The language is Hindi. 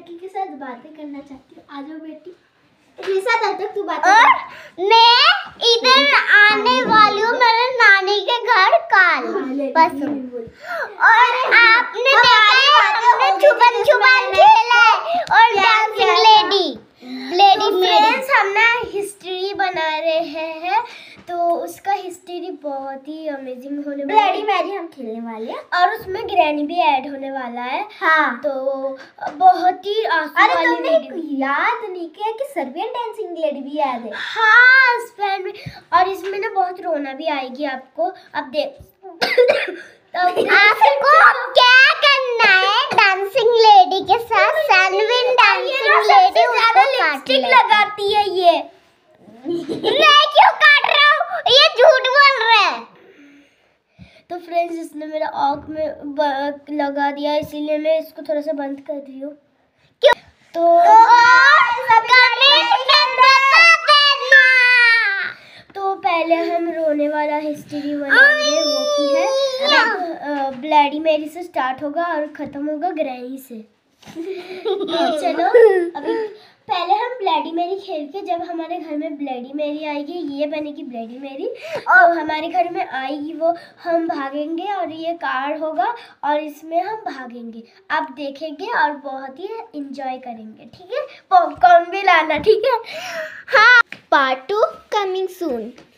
लड़की के साथ बातें करना चाहती हूँ। आ जाओ बेटी। निशा तब तक तू बात और मैं इधर आने वाली हूँ मेरे नानी के घर कल परसों। और आपने देखा है हमने छुपन छुपाई खेला है और डांसिंग लेडी फ्रेंड्स हम ना हिस्ट्री बना रहे हैं, तो उसका हिस्ट्री बहुत ही अमेजिंग होने वाला है। ब्लडी मैरी हम खेलने वाले हैं और उसमें ग्रैनी भी ऐड होने वाला है। हाँ, तो बहुत ही आसान वाली। तुमने याद नहीं किया कि सर्बियन डांसिंग लेडी भी याद है? हाँ, स्पेन में। और इसमें ना बहुत रोना भी आएगी आपको। अब देख आपको क्या करना है डांसिंग लेडी के साथ? सैनविन डांसिंग लेडी उसको लिपस्टिक लगाती है ये। मैं क्यों काट रहा हूँ? ये झूठ बोल रहा है। तो फ्रेंड्स इसने मेरा आँख में लगा दिया, इसीलिए मैं इसको थोड़ा सा बंद कर रही हूँ। क्यों? तो पहले हम रोने वाला हिस्ट्री बनाएंगे, वो की है ब्लडी मैरी से स्टार्ट होगा और खत्म होगा ग्रैनी से। तो चलो अभी पहले हम ब्लडी मैरी खेल के, जब हमारे घर में ब्लडी मैरी आएगी, ये बनेगी ब्लडी मैरी और हमारे घर में आएगी वो, हम भागेंगे और ये कार होगा और इसमें हम भागेंगे। आप देखेंगे और बहुत ही एंजॉय करेंगे, ठीक है? पॉपकॉर्न भी लाना, ठीक है? हाँ, पार्ट 2 कमिंग सून।